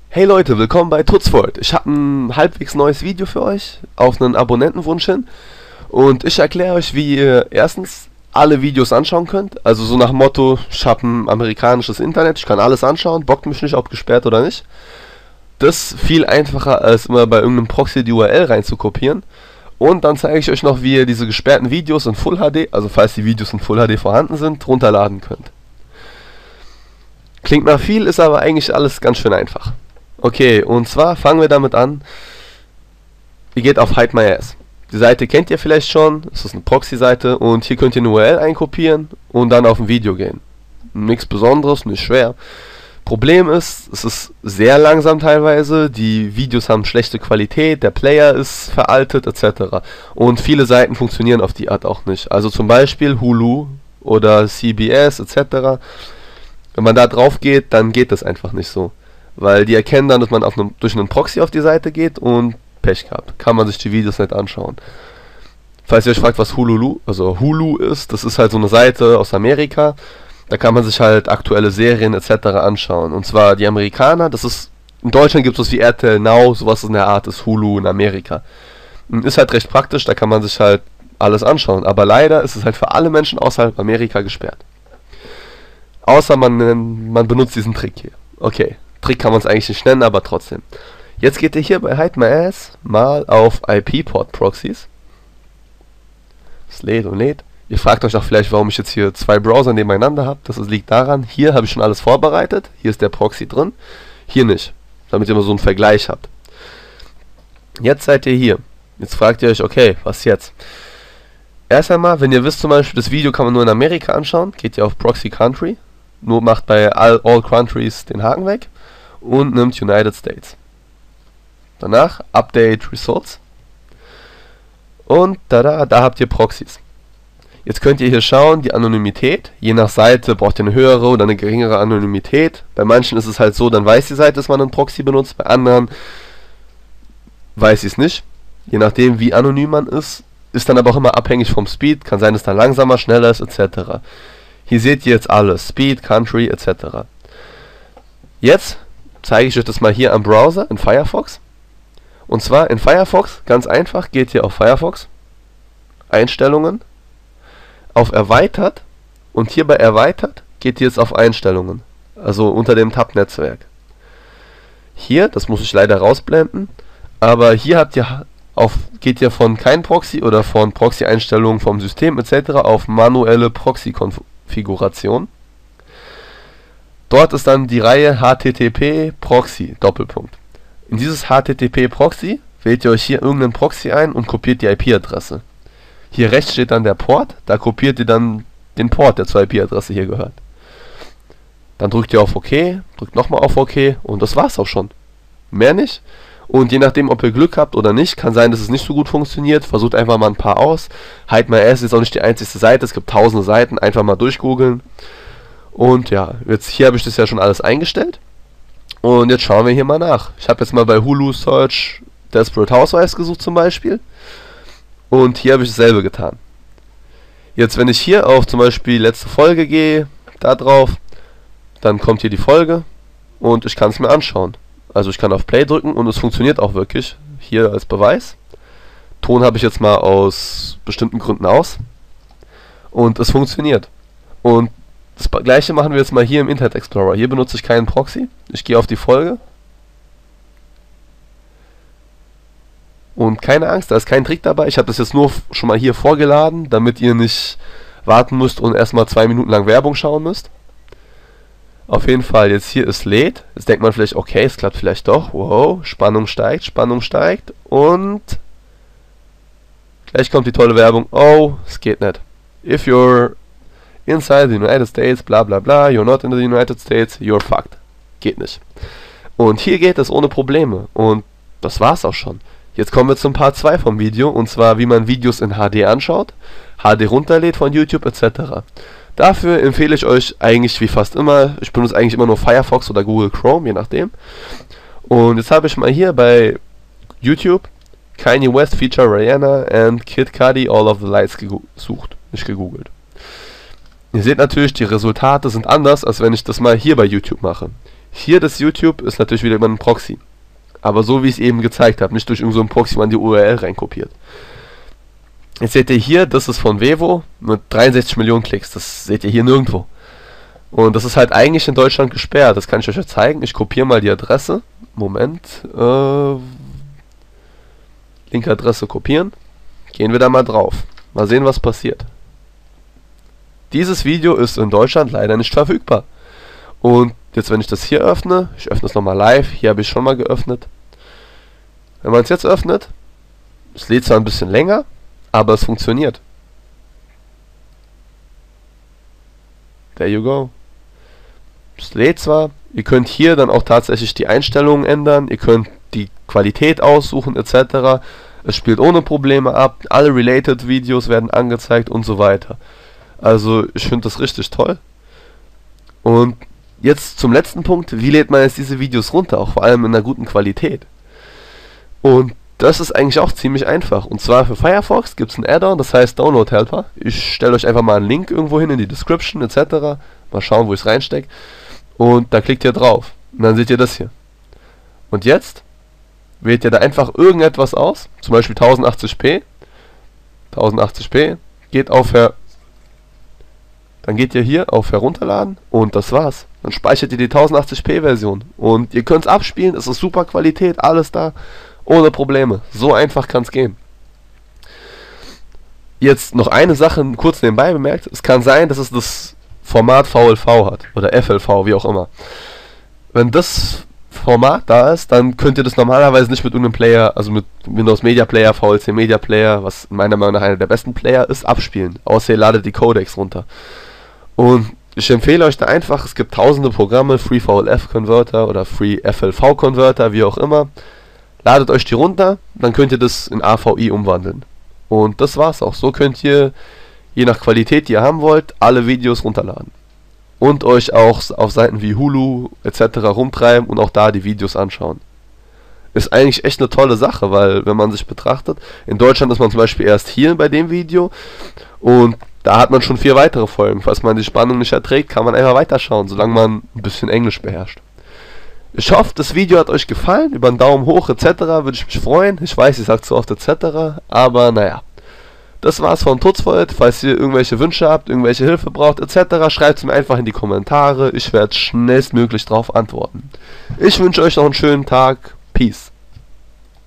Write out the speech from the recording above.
Hey Leute, willkommen bei Tutzvold. Ich habe ein halbwegs neues Video für euch, auf einen Abonnentenwunsch hin. Und ich erkläre euch, wie ihr erstens alle Videos anschauen könnt. Also so nach dem Motto, ich habe ein amerikanisches Internet, ich kann alles anschauen, bockt mich nicht, ob gesperrt oder nicht. Das ist viel einfacher, als immer bei irgendeinem Proxy die URL reinzukopieren. Und dann zeige ich euch noch, wie ihr diese gesperrten Videos in Full HD, also falls die Videos in Full HD vorhanden sind, runterladen könnt. Klingt nach viel, ist aber eigentlich alles ganz schön einfach. Okay, und zwar fangen wir damit an. Ihr geht auf Hide My Ass. Die Seite kennt ihr vielleicht schon, es ist eine Proxy-Seite und hier könnt ihr eine URL einkopieren und dann auf ein Video gehen. Nichts Besonderes, nicht schwer. Problem ist, es ist sehr langsam teilweise, die Videos haben schlechte Qualität, der Player ist veraltet etc. Und viele Seiten funktionieren auf die Art auch nicht. Also zum Beispiel Hulu oder CBS etc. Wenn man da drauf geht, dann geht das einfach nicht so. Weil die erkennen dann, dass man durch einen Proxy auf die Seite geht und Pech gehabt. Kann man sich die Videos nicht anschauen. Falls ihr euch fragt, was Hulu ist, das ist halt so eine Seite aus Amerika. Da kann man sich halt aktuelle Serien etc. anschauen. Und zwar die Amerikaner, das ist, in Deutschland gibt es wie RTL Now, sowas in der Art ist Hulu in Amerika. Ist halt recht praktisch, da kann man sich halt alles anschauen. Aber leider ist es halt für alle Menschen außerhalb Amerika gesperrt. Außer man benutzt diesen Trick hier. Okay, Trick kann man es eigentlich nicht nennen, aber trotzdem. Jetzt geht ihr hier bei Hide My Ass mal auf IP-Port-Proxies. Es lädt und lädt. Ihr fragt euch auch vielleicht, warum ich jetzt hier zwei Browser nebeneinander habe. Das liegt daran, hier habe ich schon alles vorbereitet. Hier ist der Proxy drin. Hier nicht. Damit ihr mal so einen Vergleich habt. Jetzt seid ihr hier. Jetzt fragt ihr euch, okay, was jetzt? Erst einmal, wenn ihr wisst zum Beispiel, das Video kann man nur in Amerika anschauen, geht ihr auf Proxy Country. Nur macht bei all Countries den Haken weg. Und nimmt United States. Danach Update Results. Und da habt ihr Proxys. Jetzt könnt ihr hier schauen, die Anonymität. Je nach Seite braucht ihr eine höhere oder eine geringere Anonymität. Bei manchen ist es halt so, dann weiß die Seite, dass man einen Proxy benutzt. Bei anderen weiß sie es nicht. Je nachdem, wie anonym man ist. Ist dann aber auch immer abhängig vom Speed. Kann sein, dass dann langsamer, schneller ist, etc. Hier seht ihr jetzt alles. Speed, Country, etc. Jetzt zeige ich euch das mal hier am Browser in Firefox. Und zwar in Firefox, ganz einfach, geht ihr auf Firefox, Einstellungen, auf Erweitert und hier bei Erweitert geht ihr jetzt auf Einstellungen, also unter dem Tab Netzwerk. Hier, das muss ich leider rausblenden, aber hier geht ihr von kein Proxy oder von Proxy-Einstellungen vom System etc. auf manuelle Proxy-Konfiguration. Dort ist dann die Reihe HTTP Proxy Doppelpunkt. In dieses HTTP Proxy wählt ihr euch hier irgendeinen Proxy ein und kopiert die IP-Adresse. Hier rechts steht dann der Port, da kopiert ihr dann den Port, der zur IP-Adresse hier gehört. Dann drückt ihr auf OK, drückt nochmal auf OK und das war's auch schon. Mehr nicht. Und je nachdem, ob ihr Glück habt oder nicht, kann sein, dass es nicht so gut funktioniert. Versucht einfach mal ein paar aus. Hide My Ass ist auch nicht die einzige Seite, es gibt tausende Seiten, einfach mal durchgoogeln. Und ja, jetzt hier habe ich das ja schon alles eingestellt. Und jetzt schauen wir hier mal nach. Ich habe jetzt mal bei Hulu Search Desperate Housewives gesucht zum Beispiel. Und hier habe ich dasselbe getan. Jetzt wenn ich hier auf zum Beispiel letzte Folge gehe, da drauf, dann kommt hier die Folge und ich kann es mir anschauen. Also ich kann auf Play drücken und es funktioniert auch wirklich. Hier als Beweis. Ton habe ich jetzt mal aus bestimmten Gründen aus. Und es funktioniert. Und das gleiche machen wir jetzt mal hier im Internet Explorer. Hier benutze ich keinen Proxy. Ich gehe auf die Folge. Und keine Angst, da ist kein Trick dabei. Ich habe das jetzt nur schon mal hier vorgeladen, damit ihr nicht warten müsst und erstmal 2 Minuten lang Werbung schauen müsst. Auf jeden Fall, jetzt hier ist lädt. Jetzt denkt man vielleicht, okay, es klappt vielleicht doch. Wow, Spannung steigt und gleich kommt die tolle Werbung. Oh, es geht nicht. If you're inside the United States, bla bla bla, you're not in the United States, you're fucked. Geht nicht. Und hier geht es ohne Probleme. Und das war's auch schon. Jetzt kommen wir zum Part 2 vom Video, und zwar wie man Videos in HD anschaut, HD runterlädt von YouTube etc. Dafür empfehle ich euch eigentlich wie fast immer, ich benutze eigentlich immer nur Firefox oder Google Chrome, je nachdem. Und jetzt habe ich mal hier bei YouTube Kanye West feature Rihanna and Kid Cudi All of the Lights gesucht, nicht gegoogelt. Ihr seht natürlich, die Resultate sind anders, als wenn ich das mal hier bei YouTube mache. Hier das YouTube ist natürlich wieder über einen Proxy. Aber so wie ich es eben gezeigt habe, nicht durch irgendeinen so Proxy, wo man die URL reinkopiert. Jetzt seht ihr hier, das ist von Vevo mit 63 Millionen Klicks. Das seht ihr hier nirgendwo. Und das ist halt eigentlich in Deutschland gesperrt. Das kann ich euch ja zeigen. Ich kopiere mal die Adresse. Moment. Linke Adresse kopieren. Gehen wir da mal drauf. Mal sehen, was passiert. Dieses Video ist in Deutschland leider nicht verfügbar. Und jetzt, wenn ich das hier öffne, ich öffne es nochmal live. Hier habe ich schon mal geöffnet. Wenn man es jetzt öffnet, es lädt zwar ein bisschen länger, aber es funktioniert. There you go. Es lädt zwar, ihr könnt hier dann auch tatsächlich die Einstellungen ändern, ihr könnt die Qualität aussuchen etc. Es spielt ohne Probleme ab, alle Related Videos werden angezeigt und so weiter. Also ich finde das richtig toll. Und jetzt zum letzten Punkt, wie lädt man jetzt diese Videos runter, auch vor allem in einer guten Qualität. Und das ist eigentlich auch ziemlich einfach. Und zwar für Firefox gibt es ein Add-on, das heißt Download Helper. Ich stelle euch einfach mal einen Link irgendwo hin in die Description etc. Mal schauen, wo ich es reinstecke. Und da klickt ihr drauf. Und dann seht ihr das hier. Und jetzt wählt ihr da einfach irgendetwas aus. Zum Beispiel 1080p. 1080p. Dann geht ihr hier auf Herunterladen. Und das war's. Dann speichert ihr die 1080p Version. Und ihr könnt es abspielen. Es ist super Qualität. Alles da. Ohne Probleme. So einfach kann es gehen. Jetzt noch eine Sache kurz nebenbei bemerkt. Es kann sein, dass es das Format VLV hat. Oder FLV, wie auch immer. Wenn das Format da ist, dann könnt ihr das normalerweise nicht mit irgendeinem Player, also mit Windows Media Player, VLC Media Player, was meiner Meinung nach einer der besten Player ist, abspielen. Außer ihr ladet die Codecs runter. Und ich empfehle euch da einfach, es gibt tausende Programme, Free VLF Converter oder Free FLV Converter, wie auch immer. Ladet euch die runter, dann könnt ihr das in AVI umwandeln. Und das war's auch. So könnt ihr, je nach Qualität, die ihr haben wollt, alle Videos runterladen. Und euch auch auf Seiten wie Hulu etc. rumtreiben und auch da die Videos anschauen. Ist eigentlich echt eine tolle Sache, weil wenn man sich betrachtet, in Deutschland ist man zum Beispiel erst hier bei dem Video und da hat man schon 4 weitere Folgen. Falls man die Spannung nicht erträgt, kann man einfach weiterschauen, solange man ein bisschen Englisch beherrscht. Ich hoffe, das Video hat euch gefallen. Über einen Daumen hoch etc. würde ich mich freuen. Ich weiß, ich sage zu oft etc. Aber naja. Das war's von Tutzvold. Falls ihr irgendwelche Wünsche habt, irgendwelche Hilfe braucht etc., schreibt es mir einfach in die Kommentare. Ich werde schnellstmöglich darauf antworten. Ich wünsche euch noch einen schönen Tag. Peace.